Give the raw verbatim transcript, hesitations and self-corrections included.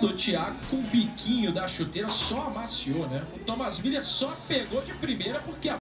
do Thiago com o biquinho da chuteira só amaciou, né? O Thomas Miller só pegou de primeira porque a